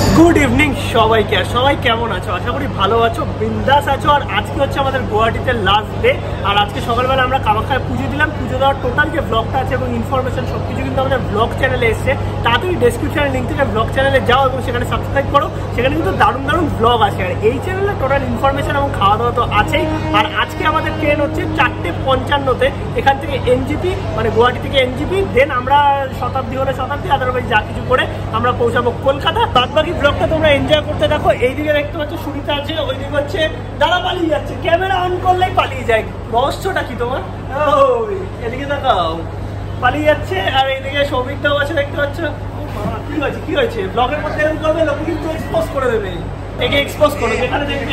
Good evening সবাইকে। সবাই কেমন আছো? আশা করি ভালো আছো, বিন্দাস আছো। আর আজকে হচ্ছে আমাদের গুয়াহাটিতে লাস্ট ডে। আর আজকে সকালবেলা আমরা কামাখ্যায় পুজো দিলাম। পুজো দেওয়ার টোটাল যে ব্লগটা আছে এবং ইনফরমেশন সব কিছু কিন্তু আমাদের ব্লগ চ্যানেলে এসছে। তাড়াতাড়ি ডেসক্রিপশনের লিঙ্ক থেকে ব্লগ চ্যানেলে যাও এবং সেখানে সাবস্ক্রাইব করো। সেখানে কিন্তু দারুণ দারুণ ব্লগ আছে। আর এই চ্যানেলে টোটাল ইনফরমেশন এবং খাওয়া দাওয়া তো আছেই। আর আজকে আমাদের ট্রেন হচ্ছে 4:55-তে এখান থেকে এনজিপি, মানে গুয়াহাটি থেকে এনজিপি। দেন আমরা শতাব্দী হলে শতাব্দী, আদারওয়াইজ যা কিছু করে আমরা পৌঁছাবো কলকাতা। বাদবাকি ব্লগটা তোমরা এনজয় করতে দেখো। এইদিকে দেখতে পাচ্ছ সুনিতা আছে, ওইদিকে হচ্ছে দাদা পালিয়ে যাচ্ছে, ক্যামেরা অন করলেই পালিয়ে যায়। রহস্যটা কি তোমার? এদিকে দেখাও, পালিয়ে যাচ্ছে। আর এইদিকে সৌমিকটাও আছে, দেখতে পাচ্ছ। কি হয়েছে ব্লগের মধ্যে এরকম করবে, লোকে কিন্তু এক্সপোজ করে দেবে। একে এক্সপোজ করো, যেখানে দেখবে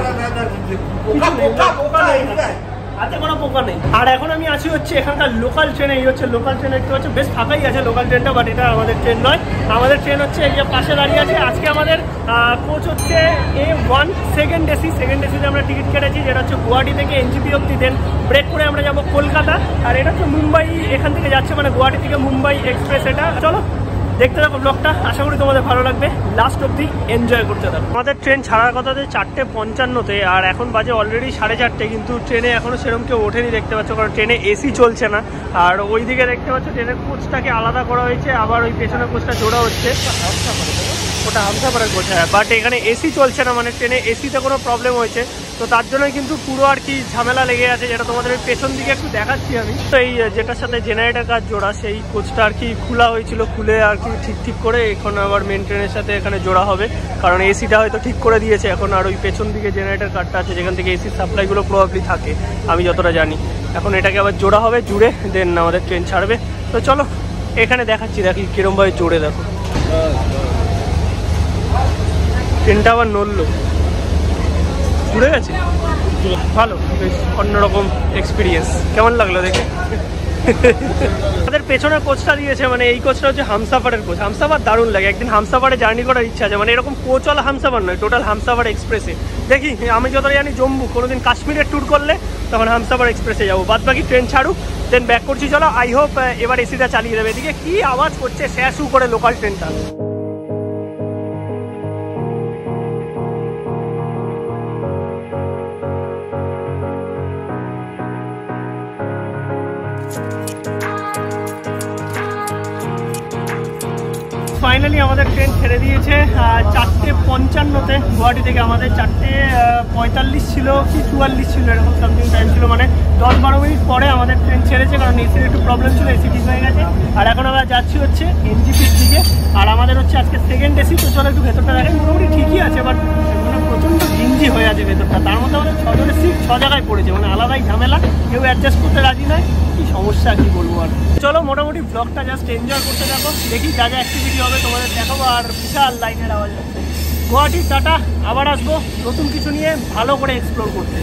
হাতে কোনো পোকা নেই। আর এখন আমি আছি হচ্ছে এখানকার লোকাল ট্রেনে। এই হচ্ছে লোকাল ট্রেন, দেখতে পাচ্ছ বেশ ফাঁকাই আছে লোকাল ট্রেনটা, বাট এটা আমাদের ট্রেন নয়। আমাদের ট্রেন হচ্ছে এই যে পাশে দাঁড়িয়ে আছে। আজকে আমাদের কোচ হচ্ছে A1 সেকেন্ড এসি। সেকেন্ড এসিতে আমরা টিকিট কেটেছি, যেটা হচ্ছে গুয়াহাটি থেকে এনজিপি অব্দি। দেন ব্রেক করে আমরা যাবো কলকাতা। আর এটা হচ্ছে মুম্বাই, এখান থেকে যাচ্ছে মানে গুয়াহাটি থেকে মুম্বাই এক্সপ্রেস। এটা চলো দেখতে থাকো ব্লগটা, আশা করি তোমাদের ভালো লাগবে। লাস্ট অব্দি এনজয় করতে থাকো। আমাদের ট্রেন ছাড়ার কথা 4:55-তে, আর এখন বাজে অলরেডি 4:30। কিন্তু ট্রেনে এখনো সেরকম কেউ ওঠেনি, দেখতে পাচ্ছ, কারণ ট্রেনে এসি চলছে না। আর ওইদিকে দেখতে পাচ্ছ ট্রেনের কোচটাকে আলাদা করা হয়েছে, আবার ওই পেছনের কোচটা জোড়া হচ্ছে। ওটা হামসাপাড়ার কোচ, হ্যাঁ। বাট এখানে এসি চলছে না, মানে ট্রেনে এসিতে কোনো প্রবলেম হয়েছে। তো তার জন্যই কিন্তু পুরো আর কি ঝামেলা লেগে আছে, যেটা তোমাদের ওই পেছন দিকে একটু দেখাচ্ছি আমি। তো এই যেটার সাথে জেনারেটর কাজ জোড়া, সেই কোচটা আর কি খোলা হয়েছিল, খুলে আর কি ঠিক করে এখন আবার মেন ট্রেনের সাথে এখানে জোড়া হবে। কারণ এসিটা হয়তো ঠিক করে দিয়েছে এখন। আর ওই পেছন দিকে জেনারেটর কার্ডটা আছে, যেখান থেকে এসির সাপ্লাইগুলো প্রবাবলি থাকে, আমি যতটা জানি। এখন এটাকে আবার জোড়া হবে, জুড়ে দেন আমাদের ট্রেন ছাড়বে। তো চলো এখানে দেখাচ্ছি, দেখি কিরমভাবে জোড়ে। দেখো ট্রেনটা আবার নড়লো, ঘুরে গেছে। ভালো, বেশ অন্যরকম এক্সপিরিয়েন্স। কেমন লাগলো দেখে? আমাদের পেছনের কোচটা দিয়েছে, মানে এই কোচটা হচ্ছে হামসাফারের কোচ। হামসাফার দারুণ লাগে, একদিন হামসাফারে জার্নি করার ইচ্ছা আছে। মানে এরকম কোচওয়ালা হামসাফার নয়, টোটাল হামসাফার এক্সপ্রেসে। দেখি, আমি যতটা জানি জম্মু কোনোদিন কাশ্মীরের ট্যুর করলে তখন হামসাফার এক্সপ্রেসে যাবো। বাদ বাকি ট্রেন ছাড়ুক, দেন ব্যাক করছি। চলো, আই হোপ এবার এসিটা চালিয়ে দেবে। এদিকে কি আওয়াজ করছে স্যাসু করে লোকাল ট্রেনটা। ফাইনালি আমাদের ট্রেন ছেড়ে দিয়েছে 4:55-তে গুয়াহাটি থেকে। আমাদের 4:45 ছিল কি 44 ছিল, এরকম সামথিং টাইম ছিল। মানে 10-12 মিনিট পরে আমাদের ট্রেন ছেড়েছে, কারণ এসির একটু প্রবলেম ছিল, এসি ঠিক হয়ে গেছে। আর এখন আমরা যাচ্ছি হচ্ছে এনজিপির দিকে। আর আমাদের হচ্ছে আজকে সেকেন্ড এসি। তো চলো একটু ভেতরটা দেখেন। মোটামুটি ঠিকই আছে, বাট মানে প্রচণ্ড ঘিঞ্জি হয়ে আছে ভেতরটা। তার মধ্যে আমাদের 6 জনের সিট 6 জায়গায় পড়েছে, মানে আলাদাই ঝামেলা, কেউ অ্যাডজাস্ট করতে রাজি নয়। কি সমস্যা, কি বলবো আর। চলো মোটামুটি ব্লগটা জাস্ট এনজয় করতে থাকো। দেখি যা যা অ্যাক্টিভিটি হবে তোমাদের দেখাবো। আর বিশাল লাইনের আওয়াজ হচ্ছে। গুয়াহাটি টাটা, আবার আসবো নতুন কিছু নিয়ে ভালো করে এক্সপ্লোর করতে।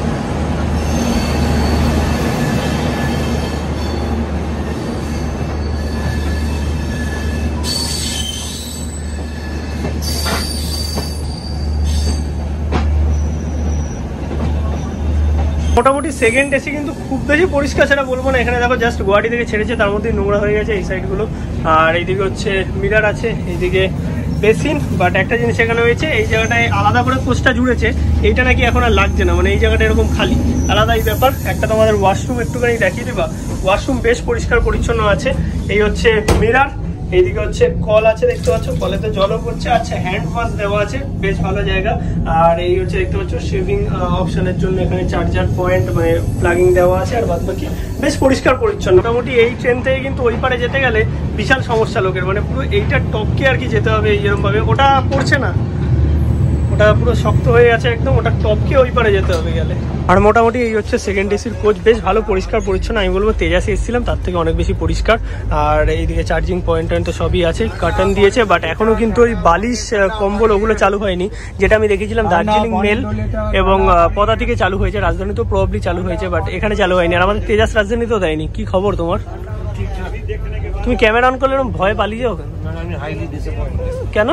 মোটামুটি সেকেন্ড এসি কিন্তু খুব বেশি পরিষ্কার সেটা বলবো না। এখানে দেখো জাস্ট গুয়াহাটি থেকে ছেড়েছে, তার মধ্যে নোংরা হয়ে গেছে এই সাইডগুলো। আর এইদিকে হচ্ছে মিরার আছে, এইদিকে বেসিন। বাট একটা জিনিস এখানে হয়েছে, এই জায়গাটায় আলাদা করে কোচটা জুড়েছে, এইটা নাকি এখন আর লাগছে না। মানে এই জায়গাটা এরকম খালি, আলাদাই ব্যাপার। একটা তোমাদের ওয়াশরুম একটুখানি দেখিয়ে দেবা, ওয়াশরুম বেশ পরিষ্কার পরিচ্ছন্ন আছে। এই হচ্ছে মিরার, এইদিকে হচ্ছে কল আছে, দেখতে পাচ্ছ, কলেতে জলও পড়ছে। আচ্ছা, হ্যান্ড ওয়াশ দেওয়া আছে, বেশ ভালো জায়গা। আর এই হচ্ছে দেখতে পাচ্ছ শেভিং অপশনের জন্য এখানে চার্জার পয়েন্ট, মানে প্লাগিং দেওয়া আছে। আর বাদ বাকি বেশ পরিষ্কার পরিচ্ছন্ন। মোটামুটি এই ট্রেন থেকে কিন্তু ওই পারে যেতে গেলে বিশাল সমস্যা লোকের, মানে পুরো এইটার টপকে আর কি যেতে হবে এইরকম ভাবে। ওটা পড়ছে না, ওটা পুরো শক্ত হয়ে আছে একদম, ওটা টপকে ওই পারে যেতে হবে গেলে। আর মোটামুটি এই হচ্ছে সেকেন্ড এসির কোচ, বেশ ভালো পরিষ্কার পরিচ্ছন্ন। আমি বলবো তেজাসে এসেছিলাম তার থেকে অনেক বেশি পরিষ্কার। আর এইদিকে চার্জিং পয়েন্ট তো সবই আছে, কার্টন দিয়েছে। বাট এখনো কিন্তু ওই বালিশ কম্বল ওগুলো চালু হয়নি, যেটা আমি দেখেছিলাম দার্জিলিং মেল এবং পদাতিকে চালু হয়েছে, রাজধানীতেও প্রবাবলি চালু হয়েছে, বাট এখানে চালু হয়নি। আর আমাদের তেজাস রাজধানীতেও দেয়নি। কি খবর তোমার? তুমি ক্যামেরা অন করলে ভয় পালিয়ে যাও কেন?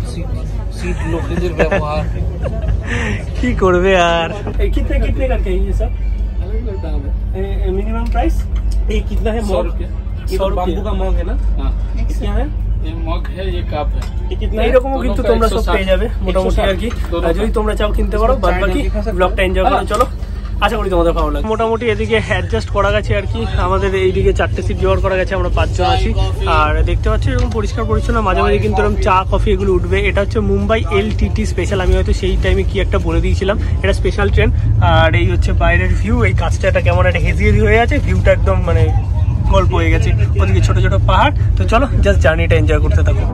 কি করবে আর। कितने कितने का चाहिए सर? अलग-अलग दाम है। मिनिमम प्राइस ये कितना है? 100 रुपया। ये बाम्बू का मग है ना? हाँ। क्या है? ये मग है, ये कप है। এইরকমও কিন্তু তোমরা সব পেয়ে যাবে মোটামুটি আর কি, যদি তোমরা চাও কিনতে পারো। বাদ বাকি ব্লগটা এনজয় করো, চলো আশা করি তোমাদের ভালো লাগে। মোটামুটি এদিকে অ্যাডজাস্ট করা গেছে আর কি, আমাদের এইদিকে 4টে সিট জোগাড় করা গেছে, আমরা 5 জন আছি। আর দেখতে পাচ্ছি এরকম পরিষ্কার পরিচ্ছন্ন, মাঝে মাঝে কিন্তু এরকম চা কফি এগুলো উঠবে। এটা হচ্ছে মুম্বাই LTT স্পেশাল, আমি হয়তো সেই টাইমে কি একটা বলে দিয়েছিলাম, এটা স্পেশাল ট্রেন। আর এই হচ্ছে বাইরের ভিউ, এই কাজটা একটা কেমন একটা হেজি হেজি হয়ে আছে, ভিউটা একদম মানে গল্প হয়ে গেছে, ওদিকে ছোট ছোট পাহাড়। তো চলো জাস্ট জার্নিটা এনজয় করতে থাকো।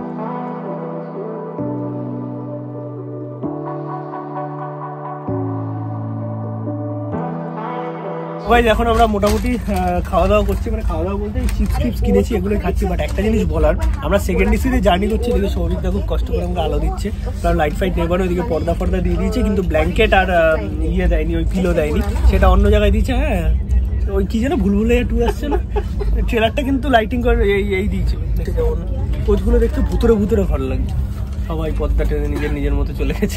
ভাই এখন আমরা মোটামুটি খাওয়া দাওয়া করছি, মানে খাওয়া দাওয়া বলতে চিপস টিপস কিনেছি, এগুলো খাচ্ছি। বাট একটা জিনিস বলার, আমরা সেকেন্ড এসিতে জার্নি করছি, এদিকে সৌভিকদা খুব কষ্ট করে আমাকে আলো দিচ্ছে, কারণ লাইট ফাইট নেবার ওইদিকে পর্দা ফর্দা দিয়ে দিয়েছে, কিন্তু ব্ল্যাঙ্কেট আর ইয়ে দেয়নি, ওই পিলো দেয়নি, সেটা অন্য জায়গায় দিয়েছে। হ্যাঁ ওই কি যেন ভুলভুলাইয়া ট্যুর আসছে না, ট্রেলারটা কিন্তু লাইটিং করে এই দিয়েছে, দেখে যাবো না, কোচগুলো দেখতে ভুতুরে ভুতুরে ভালো লাগছে। সবাই পদ্মা ট্রেনে নিজের মতো চলে গেছে,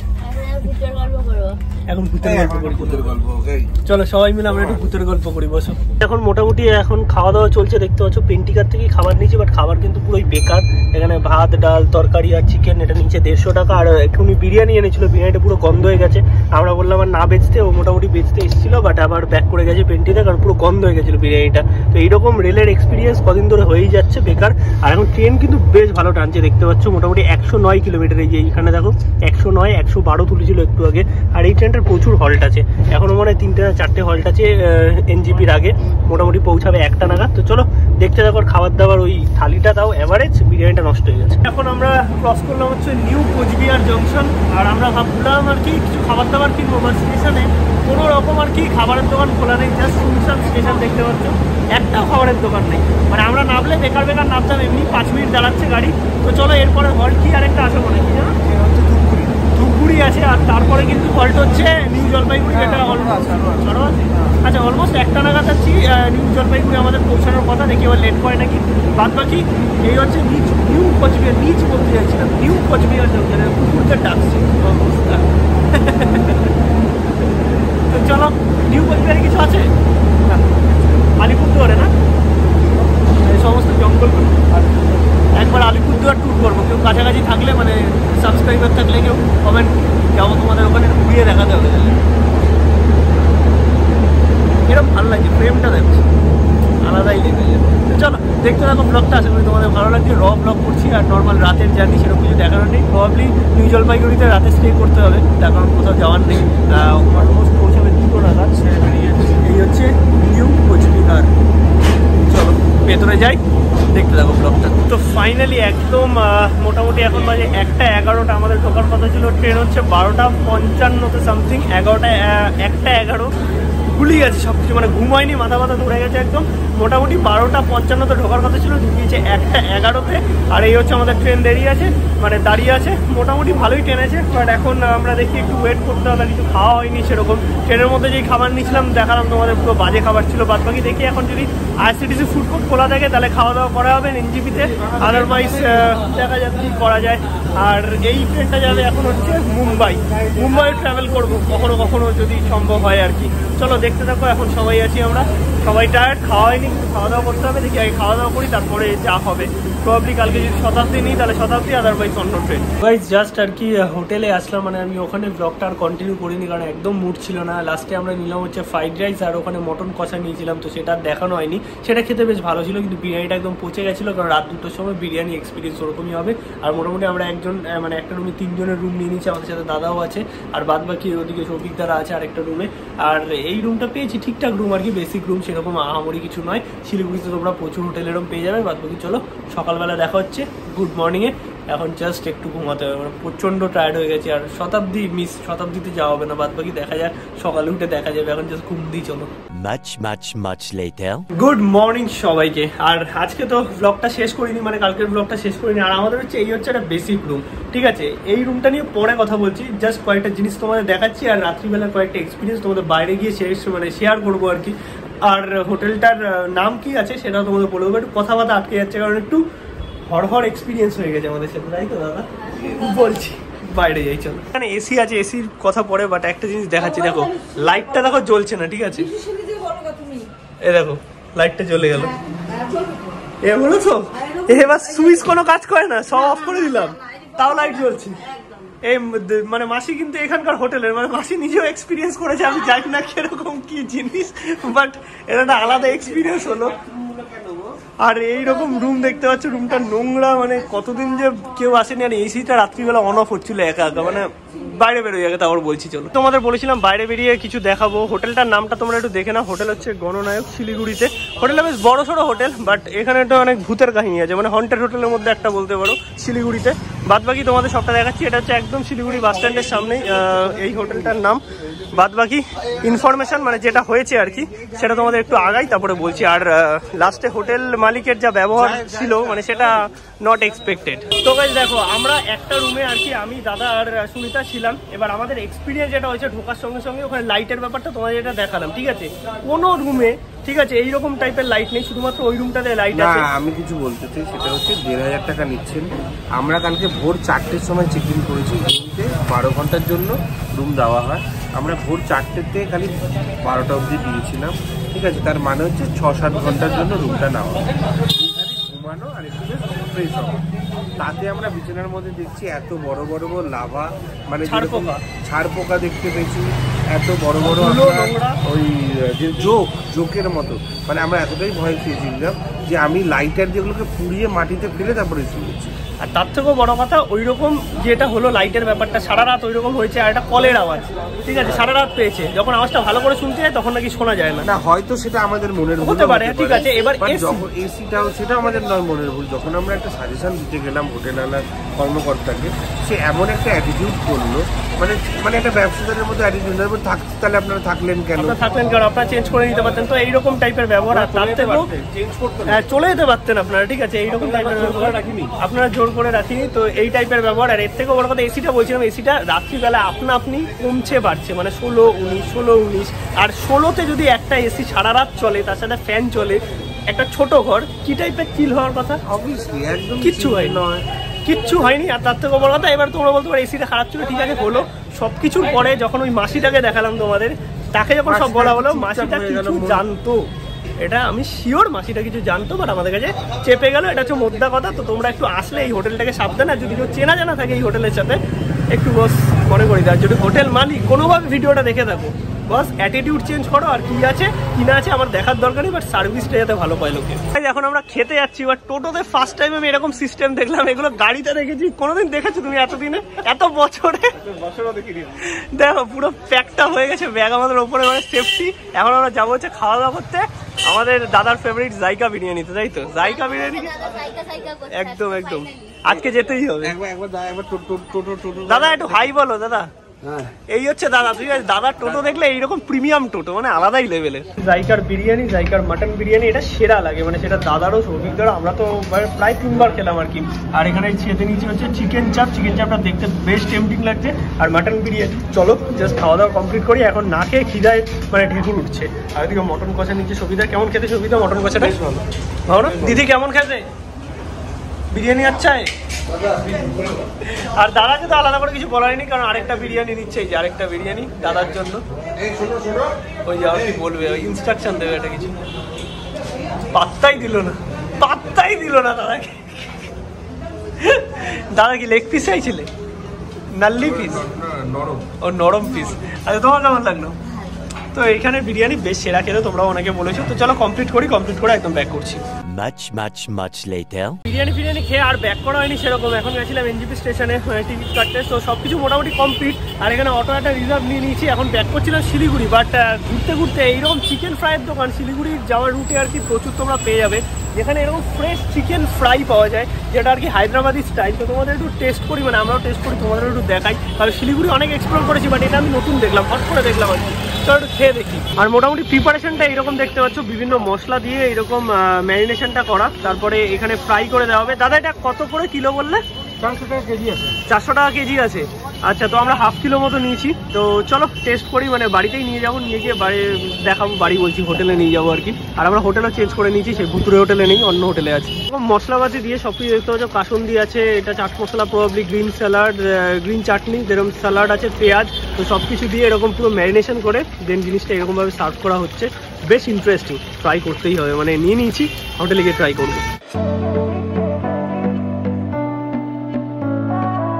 এখন ভূতের গল্প করি। চলো সবাই মিলে আমরা একটু ভূতের গল্প করি, বসো। এখন মোটামুটি এখন খাওয়া দাওয়া চলছে, দেখতে পাচ্ছ পেন্টিকার থেকেই খাবার নিয়েছি, বাট খাবার কিন্তু পুরোই বেকার। এখানে ভাত ডাল তরকারি আর চিকেন, এটা নিচে 150 টাকা। আর একটুখানি বিরিয়ানি এনেছিল, বিরিয়ানিটা পুরো গন্ধ হয়ে গেছে। আমরা বললাম আর না বেচতে, ও মোটামুটি বেচতে এসেছিল, বাট আবার ব্যাক করে গেছে পেন্টিতে, কারণ পুরো গন্ধ হয়ে গেছিল বিরিয়ানিটা। তো এইরকম রেলের এক্সপিরিয়েন্স কদিন ধরে হয়েই যাচ্ছে বেকার। আর এখন ট্রেন কিন্তু বেশ ভালো টানছে, দেখতে পাচ্ছ মোটামুটি 109 কিলোমিটার। এই যে এইখানে দেখো 109, 112 তুলেছিল একটু আগে। আর এই ট্রেনটার প্রচুর হল্ট আছে, এখনো মনে হয় 3টে না 4টে হল্ট আছে NGPর আগে, মোটামুটি পৌঁছাবে 1টা নাগাদ। তো চলো দেখতে থাকো। খাবার দাবার ওই থালিটা তাও এভারেজ, বিরিয়ানিটা নষ্ট হয়ে গেছে। এখন আমরা ক্রস করলাম হচ্ছে নিউ কোচবিহার জংশন, আর আমরা ভাবলাম আর কি কিছু খাবার দাবার কিনবো, বা স্টেশনে কোনো রকম আর কি খাবারের দোকান খোলা নেই, জাস্ট শুনশান স্টেশন, দেখতে পাচ্ছ একটাও খাবারের দোকান নেই। মানে আমরা নামলে বেকার বেকার নামতাম, এমনি 5 মিনিট দাঁড়াচ্ছে গাড়ি। তো চলো এরপরে হল্ট কি আরেকটা আছে মনে হয়, কি জানো, ধূপগুড়ি আছে, আর তারপরে কিন্তু হল্ট হচ্ছে নিউ জলপাইগুড়ি, যেটা আচ্ছা অলমোস্ট 1টা নাগাদ যাচ্ছি নিউ জলপাইগুড়ি, আমাদের পৌঁছানোর কথা, দেখি এবার লেট করে নাকি। বাদ বাকি এই হচ্ছে নিউ কোচবিহার, নিচ বলতে যাচ্ছিলাম, নিউ কোচবিহার জংশনের কুকুরদের ডাকছে অবস্থা। তো চলো, নিউ কোচবিহারে কিছু আছে না, আলিপুরদুয়ারে না, এই সমস্ত জঙ্গলগুলো। আর একবার আলিপুরদুয়ার ট্যুর করবো, কেউ কাছাকাছি থাকলে, মানে সাবস্ক্রাইবার থাকলে কেউ কমেন্ট, যাবো তোমাদের ওখানে ঘুরিয়ে দেখাতে হবে। এরকম ভালো লাগছে, ফ্রেমটা দেখছি আলাদাই লেগে যায়। তো চলো দেখতে থাকো ব্লগটা, আশা করি তোমাদের ভালো লাগছে। র ব্লগ করছি, আর নর্মাল রাতের জার্নি সেরকম কিছু দেখানোর নেই। প্রবাবলি নিউ জলপাইগুড়িতে রাতে স্টে করতে হবে, তার কারণ কোথাও যাওয়ার নেই। অলমোস্ট পৌঁছাবে 2টো নাগাদ, ছেড়ে বেরিয়ে। এই হচ্ছে নিউ কোচবিহার, চলো ভেতরে যাই, দেখতে থাকো ব্লগটা। তো ফাইনালি একদম মোটামুটি এখন বাজে 1টা 11, আমাদের ঢোকার কথা ছিল, ট্রেন হচ্ছে 12:55 সামথিং, 1টা 11 ভুলি গেছে সব কিছু, মানে ঘুমায়নি, মাথা ধরে গেছে একদম। মোটামুটি 12:55 ঢোকার কথা ছিল, ঢুকিয়েছে 1টা 11। আর এই হচ্ছে আমাদের ট্রেন দেরি আছে, মানে দাঁড়িয়ে আছে। মোটামুটি ভালোই ট্রেন আছে, বাট এখন আমরা দেখি একটু ওয়েট করতে হবে, কিছু খাওয়া হয়নি সেরকম। ট্রেনের মধ্যে যেই খাবার নিয়েছিলাম দেখালাম তোমাদের, পুরো বাজে খাবার ছিল। বাদ বাকি দেখি এখন যদি IRCTC ফুড কোর্ট খোলা থাকে তাহলে খাওয়া দাওয়া করা হবে NGPতে, আদারওয়াইজ দেখা যাক কি করা যায়। আর এই ট্রেনটা যাবে এখন হচ্ছে মুম্বাই ট্রাভেল করবো কখনো কখনো যদি সম্ভব হয় আর কি। চলো দেখতে থাকো, এখন সবাই আছি আমরা, সবাই টায়ার্ড, খাওয়া হয়নি, কিন্তু খাওয়া দাওয়া করতে হবে। দেখি আগে খাওয়া দাওয়া করি, তারপরে যা হবে। প্রবাবলি কালকে যদি শতাব্দী নিই তাহলে শতাব্দী, আদারওয়াইজ অন্য ট্রেন। গাইস জাস্ট আর কি হোটেলে আসলাম, মানে আমি ওখানে ব্লগটা আর কন্টিনিউ করিনি, কারণ একদম মুড ছিল না। লাস্টে আমরা নিলাম হচ্ছে ফ্রাইড রাইস, আর ওখানে মটন কষা নিয়েছিলাম, তো সেটা দেখানো হয়নি। সেটা খেতে বেশ ভালো ছিল, কিন্তু বিরিয়ানিটা একদম পচে গেছিলো, কারণ রাত 2টোর সময় বিরিয়ানি এক্সপিরিয়েন্স ওরকমই হবে। আর মোটামুটি আমরা মানে একটা রুমে 3 জনের রুম নিয়ে নিচ্ছি, আমাদের সাথে দাদাও আছে, আর বাদ বাকি ওদিকে সৌভিক দাদা আছে আরেকটা রুমে। আর এই রুমটা পেয়েছি ঠিকঠাক রুম আর কি, বেসিক রুম, সেরকম আহামরি কিছু নয়। শিলিগুড়িতে তোমরা প্রচুর হোটেল এরকম পেয়ে যাবে। বাদ বাকি চলো সকালবেলা দেখা হচ্ছে, গুড মর্নিংয়ে। এখন জাস্ট একটু ঘুমাতে হবে, মানে প্রচণ্ড টায়ার্ড হয়ে গেছে। আর শতাব্দীতে যাওয়া হবে না, বাদ বাকি দেখা যাক, সকালে উঠে দেখা যাবে। এখন জাস্ট ঘুম দিয়ে চলো। গুড মর্নিং সবাইকে। আর আজকে তো ব্লগটা শেষ করিনি, মানে কালকের ব্লগটা শেষ করিনি। আর আমাদের হচ্ছে এই হচ্ছে একটা বেসিক রুম, ঠিক আছে। এই রুমটা নিয়ে পরে কথা বলছি, জাস্ট কয়েকটা জিনিস তোমাদের দেখাচ্ছি, আর রাত্রিবেলা কয়েকটা এক্সপিরিয়েন্স তোমাদের বাইরে গিয়ে শেয়ার করবো আর কি। আর হোটেলটার নাম কি আছে সেটাও তোমাদের বলে দেবো। একটু কথাবার্তা আটকে যাচ্ছে, কারণ একটু হড়হড় এক্সপিরিয়েন্স হয়ে গেছে আমাদের সাথে, তাই তো দাদা? বলছি বাইরে যাই চলো। এখানে এসি আছে, এসির কথা পরে, বাট একটা জিনিস দেখাচ্ছি, দেখো লাইটটা দেখো জ্বলছে না, ঠিক আছে। এ দেখো লাইটটা জ্বলে গেল, এ বলো তো, এবার সুইচ কোনো কাজ করে না, সব অফ করে দিলাম। তাও লাইট জ্বলছে। এই মানে মাসি কিন্তু এখানকার হোটেলের, মানে মাসি নিজেও এক্সপিরিয়েন্স করেছে, আমি জানি না কিরকম কি জিনিস, বাট এটা একটা আলাদা এক্সপিরিয়েন্স হলো। আর এইরকম রুম দেখতে পাচ্ছ, রুমটা নোংরা, মানে কতদিন যে কেউ আসেনি। আর এসিটা রাত্রিবেলা অন অফ হচ্ছিল একা একা, মানে বাইরে বেরোয় আগে তারপর বলছি চলো। তোমাদের বলেছিলাম বাইরে বেরিয়ে কিছু দেখাবো। হোটেলটার নামটা তোমরা একটু দেখে নাও, হোটেল হচ্ছে গণনায়ক শিলিগুড়িতে। হোটেলটা বেশ বড় সড়ো হোটেল, বাট এখানে তো অনেক ভূতের কাহিনী আছে, মানে হন্টেড হোটেলের মধ্যে একটা বলতে পারো শিলিগুড়িতে। বাদ বাকি তোমাদের সবটা দেখাচ্ছি। এটা হচ্ছে একদম শিলিগুড়ি বাস স্ট্যান্ডের সামনেই এই হোটেলটার নাম। বাদ বাকি ইনফরমেশন মানে যেটা হয়েছে আর কি সেটা তোমাদের একটু আগাই তারপরে বলছি। আর লাস্টে হোটেল মালিকের যা ব্যবহার ছিল মানে সেটা নট এক্সপেক্টেড। তো গাইস দেখো, আমরা একটা রুমে আর কি আমি, দাদা আর সুনিতা ছিলাম। এবার আমাদের এক্সপিরিয়েন্স যেটা হয়েছে ঢোকার সঙ্গে সঙ্গে ওখানে লাইটের ব্যাপারটা তোমাদের যেটা দেখালাম, ঠিক আছে, কোনো রুমে ঠিক আছে এইরকম টাইপের লাইট নেই, শুধুমাত্র ওই রুমটাতে লাইট আছে। আমি কিছু বলতে চাই, সেটা হচ্ছে ১,৫০০ টাকা নিচ্ছেন। আমরা কালকে ভোর ৪টের সময় চেক ইন করেছি, 12 ঘন্টার জন্য রুম দেওয়া হয়। আমরা ভোর ৪টেতে খালি 12টা অবধি দিয়েছিলাম, ঠিক আছে। তার মানে হচ্ছে ৬-৭ ঘন্টার জন্য রুমটা নেওয়া, ঘুমানো আর একটু ফ্রেশ হওয়া। তাতে আমরা বিছানার মধ্যে দেখছি এত বড় বড় লাভা, মানে ছাড় পোকা দেখতে পেয়েছি, এত বড় বড় ওই যে জোকের মতো, মানে আমরা এতটাই ভয় পেয়েছিলাম যে আমি লাইটার যেগুলোকে পুড়িয়ে মাটিতে ফেলে তারপরে শুয়েছি। আর তার থেকেও বড় কথা, ওইরকম যেটা হলো লাইটের ব্যাপারটা সারা রাত ওইরকম হয়েছে। আর একটা কলের আওয়াজ, ঠিক আছে, সারা রাত পেয়েছে। যখন আওয়াজটা ভালো করে শুনতে যায় তখন নাকি শোনা যায় না। হয়তো সেটা আমাদের মনের ভুল হতে পারে, ঠিক আছে। এবার যখন এসিটাও সেটা আমাদের নয় মনের ভুল। যখন আমরা একটা সাজেশন দিতে গেলাম হোটেলওয়ালার কর্মকর্তাকে, সে এমন একটা অ্যাটিটিউড করলো, মানে একটা ব্যবসাদারের মধ্যে অ্যাটিটিউড, তাহলে আপনারা থাকলেন কেন, আপনারা চেঞ্জ করে নিতে পারতেন। তো এইরকম টাইপের ব্যবহার, আর তার থেকেও চলে যেতে পারতেন আপনারা, ঠিক আছে। এইরকম টাইপের ব্যবহার আপনারা জোর করে রাখিনি, তো এই টাইপের ব্যবহার। আর এর থেকেও বড় কথা, এসিটা বলছিলাম, এসিটা রাত্রিবেলা আপনি কমছে বাড়ছে, মানে 16-19 আর 16তে যদি একটা এসি সারা রাত চলে, তার সাথে ফ্যান চলে, একটা ছোট ঘর, কি টাইপের চিল হওয়ার কথা? অবভিয়াসলি একদম কিচ্ছু হয় নয়, কিচ্ছু হয়নি। আর তার থেকে বড় কথা, এবার তোমরা বলতে পারো এসিটা খারাপ ছিল, ঠিক আছে, হলো। সবকিছুর পরে যখন ওই মাসিটাকে দেখালাম তোমাদের, তাকে যখন সব বলা হলো, মাসিটা কিছু জানতো, এটা আমি শিওর মাসিটা কিছু জানতো, বাট আমাদের কাছে চেপে গেল। এটা হচ্ছে মোদ্দা কথা। তো তোমরা একটু আসলে এই হোটেলটাকে সাবধান, আর যদি কেউ চেনা জানা থাকে এই হোটেলের সাথে একটু বস মনে করি দেয়। যদি হোটেল মালিক কোনোভাবে ভিডিওটা দেখে থাকো, বস অ্যাটিটিউড চেঞ্জ করো। আর কি আছে কি না আছে আমার দেখার দরকার নেই, বাট সার্ভিসটা যাতে ভালো পায় লোকে। এখন আমরা খেতে যাচ্ছি, বাট টোটোতে ফার্স্ট টাইম আমি এরকম সিস্টেম দেখলাম। এগুলো গাড়িতে দেখেছি, কোনোদিন দেখেছো তুমি এতদিনে, এত বছরে? দেখো পুরো প্যাকটা হয়ে গেছে ব্যাগ আমাদের ওপরে, মানে সেফটি। এখন আমরা যাবো হচ্ছে খাওয়া দাওয়া করতে আমাদের দাদার ফেভারিট জাইকা বিরিয়ানিতে, তাই তো? জাইকা বিরিয়ানি একদম একদম আজকে যেতেই হবে। দাদা একটু হাই বলো দাদা। এই হচ্ছে দাদা, ঠিক আছে। দাদার টোটো দেখলে এইরকম প্রিমিয়াম টোটো, মানে আলাদাই লেভেলের। জাইকার বিরিয়ানি, জাইকার মাটন বিরিয়ানি, এটা সেরা লাগে, মানে সেটা দাদারও অভিজ্ঞতা। আমরা তো প্রায় 3বার খেলাম আর কি। আর এখানে ছেদে নিচে হচ্ছে চিকেন চাপ, চিকেন চাপটা দেখতে বেশ টেম্পটিং লাগছে। আর মাটন বিরিয়ানি, চলো জাস্ট খাওয়া দাওয়া কমপ্লিট করি। এখন না খেয়ে খিদায় মানে ঢেকুর উঠছে। আর এদিকে মটন কষা নিচ্ছে সুবিধা। কেমন খেতে সুবিধা মটন কষাটা? ভালো না দিদি? কেমন খেতে বিরিয়ানি? আচ্ছা। আর দাদাকে তো আলাদা করে কিছু বলারই, কারণ আরেকটা বিরিয়ানি নিচ্ছে, এই যে আরেকটা বিরিয়ানি দাদার জন্য। ওই যে কি বলবে, ওই ইনস্ট্রাকশন দেবে, এটা কিছু পাত্তাই দিল না দাদাকে। দাদা কি লেগ পিস চাইছিলে? নাল্লি পিস? ও নরম পিস। আচ্ছা, তোমার কেমন লাগলো? তো এখানে বিরিয়ানি বেশ সেরা খেতে, তোমরা অনেকে বলেছো। তো চলো কমপ্লিট করে একদম ব্যাক করছি। বিরিয়ানি খেয়ে আর ব্যাক করা হয়নি সেরকম। এখন গেছিলাম এনজিপি স্টেশনে টিকিট কাটতে, তো সবকিছু মোটামুটি কমপ্লিট। আর এখানে অটো একটা রিজার্ভ নিয়ে নিয়েছি। এখন ব্যাক করছিলাম শিলিগুড়ি, বাট ঘুরতে এইরকম চিকেন ফ্রাইয়ের দোকান শিলিগুড়ি যাওয়ার রুটে আর কি প্রচুর তোমরা পেয়ে যাবে, যেখানে এরকম ফ্রেশ চিকেন ফ্রাই পাওয়া যায়, যেটা আর কি হায়দ্রাবাদি স্টাইল। তো তোমাদের একটু টেস্ট করি, মানে আমরাও টেস্ট করি, তোমাদের একটু দেখাই। কারণ শিলিগুড়ি অনেক এক্সপ্লোর করেছি, বাট এটা আমি নতুন দেখলাম, হট করে দেখলাম আর কি। চলো একটু খেয়ে দেখি। আর মোটামুটি প্রিপারেশনটা এরকম দেখতে পাচ্ছ, বিভিন্ন মশলা দিয়ে এরকম ম্যারিনেশনটা করা, তারপরে এখানে ফ্রাই করে দেওয়া হবে। দাদা এটা কত করে কিলো বললে? 400 টাকা কেজি আছে। 400 টাকা কেজি আছে। আচ্ছা, তো আমরা হাফ কিলো মতো নিয়েছি। তো চলো টেস্ট করি, মানে বাড়িতেই নিয়ে যাবো, নিয়ে গিয়ে দেখাবো, বাড়ি বলছি হোটেলে নিয়ে যাবো আর কি। আর আমরা হোটেলও চেঞ্জ করে নিয়েছি, সেই ভুতুরে হোটেলে নেই, অন্য হোটেলে আছে। মশলাপাতি দিয়ে সবকিছু দেখতে পাচ্ছ, কাসুন্দি আছে, এটা চাট মশলা probably, green salad, green chutney, যেরকম স্যালাড আছে, পেঁয়াজ, তো সবকিছু দিয়ে এরকম পুরো ম্যারিনেশন করে দেন জিনিসটা এরকমভাবে সার্ভ করা হচ্ছে। বেশ ইন্টারেস্টিং, ট্রাই করতেই হবে, মানে নিয়ে নিয়েছি, হোটেলে গিয়ে ট্রাই করবো।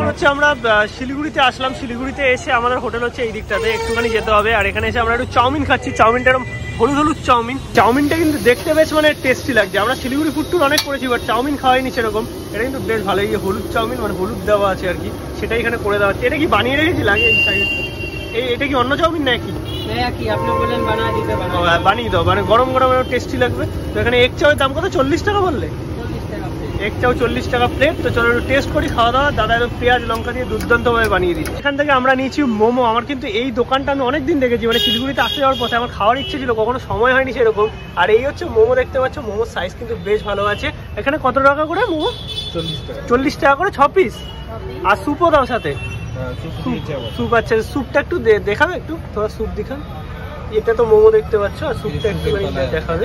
হচ্ছে আমরা শিলিগুড়িতে আসলাম, শিলিগুড়িতে এসে আমাদের হোটেল হচ্ছে এই দিকটাতে, একটুখানি যেতে হবে। আর এখানে এসে আমরা একটু চাউমিন খাচ্ছি, চাউমিনটা এরকম হলুদ হলুদ চাউমিন, চাউমিনটা কিন্তু দেখতে বেশ মানে টেস্টি লাগছে। আমরা শিলিগুড়ি ফুড ট্যুর অনেক করেছি, বাট চাউমিন খাওয়াইনি সেরকম, এটা কিন্তু বেশ ভালো। এই হলুদ চাউমিন মানে হলুদ দেওয়া আছে আর কি, সেটা এখানে করে দেওয়া হচ্ছে। এটা কি বানিয়ে রেখেছি লাগে এই সাইড, এটা কি অন্য চাউমিন নাকি? আপনি বললেন বানিয়ে দিতে পারেন, বানিয়ে দাও, মানে গরম গরম টেস্টি লাগবে। তো এখানে এক চাউয়ের দাম কত? 40 টাকা বললে? এক চাও 40 টাকা প্লেট। তো চলো একটু টেস্ট করি খাওয়া দাওয়া। দাদা একদম পেঁয়াজ লঙ্কা দিয়ে দুর্দান্তভাবে বানিয়ে দিচ্ছি। এখান থেকে আমরা নিয়েছি মোমো। আমার কিন্তু এই দোকানটা আমি অনেকদিন দেখেছি, মানে শিলিগুড়িতে আসতে যাওয়ার পথে আমার খাওয়ার ইচ্ছে ছিল, কখনো সময় হয়নি সেরকম। আর এই হচ্ছে মোমো, দেখতে পাচ্ছ মোমোর সাইজ কিন্তু বেশ ভালো আছে। এখানে কত টাকা করে মোমো? 40 টাকা করে 6 পিস। আর স্যুপও দাও সাথে? স্যুপ। আচ্ছা স্যুপটা একটু দেখাবে, একটু তোমার স্যুপ দেখান। এটা তো মোমো দেখতে পাচ্ছ, আর স্যুপটা একটু দেখাবে।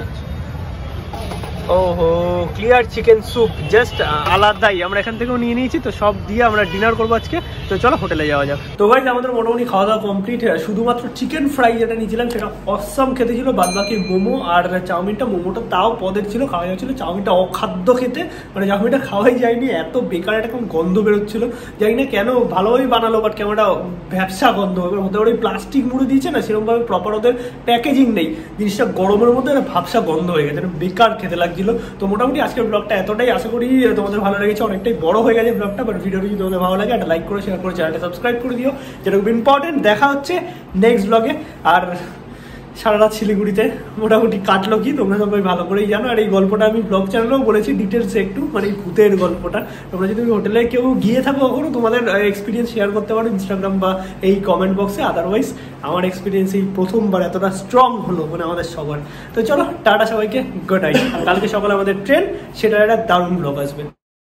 ওহো, ক্লিয়ার চিকেন স্যুপ, জাস্ট আলাদাই। আমরা এখান থেকেও নিয়ে নিয়েছি, তো সব দিয়ে আমরা ডিনার করবো আজকে। তো চলো হোটেলে যাওয়া যাক। তো গাইস আমাদের মোটামুটি খাওয়া দাওয়া কমপ্লিট। শুধুমাত্র চিকেন ফ্রাই যেটা নিয়েছিলাম সেটা অসম খেতে ছিল, বাদ বাকি মোমো আর চাউমিনটা, মোমোটা তাও পদের ছিল, খাওয়া যাচ্ছিল। চাউমিনটা অখাদ্য খেতে, মানে চাউমিনটা খাওয়াই যায়নি, এত বেকার একটা কেমন গন্ধ বেরোচ্ছিল। জানি না কেন, ভালোভাবেই বানালো বাট কেমন একটা ব্যবসা গন্ধ। এবার হতে পারে প্লাস্টিক মুড়ে দিয়েছে না, সেরকমভাবে প্রপার ওদের প্যাকেজিং নেই, জিনিসটা গরমের মধ্যে একটা ভাবসা গন্ধ হয়ে গেছে, বেকার খেতে লাগছিল। তো মোটামুটি আজকের ব্লগটা এতটাই, আশা করি তোমাদের ভালো লেগেছে। অনেকটাই বড় হয়ে গেছে ব্লগটা, বাট ভিডিওটা যদি তোমাদের ভালো লাগে একটা লাইক করে শেয়ার করে চ্যানেলটা সাবস্ক্রাইব করে দিও, যেটা খুব ইম্পর্টেন্ট। দেখা হচ্ছে নেক্সট ব্লগে। আর সারা রাত শিলিগুড়িতে মোটামুটি কাটলো কি তোমরা সবাই ভালো করেই জানো। আর এই গল্পটা আমি ব্লগ চ্যানেলেও বলেছি ডিটেলসে একটু, মানে এই ভূতের গল্পটা। তোমরা যদি হোটেলে কেউ গিয়ে থাকো কখনো, তোমাদের এক্সপিরিয়েন্স শেয়ার করতে পারো ইনস্টাগ্রাম বা এই কমেন্ট বক্সে। আদারওয়াইজ আমার এক্সপিরিয়েন্স এই প্রথমবার এতটা স্ট্রং হলো মানে আমাদের সবার। তো চলো টাটা সবাইকে, গুড নাইট। আর কালকে সকালে আমাদের ট্রেন, সেটা একটা দারুণ ব্লগ আসবে।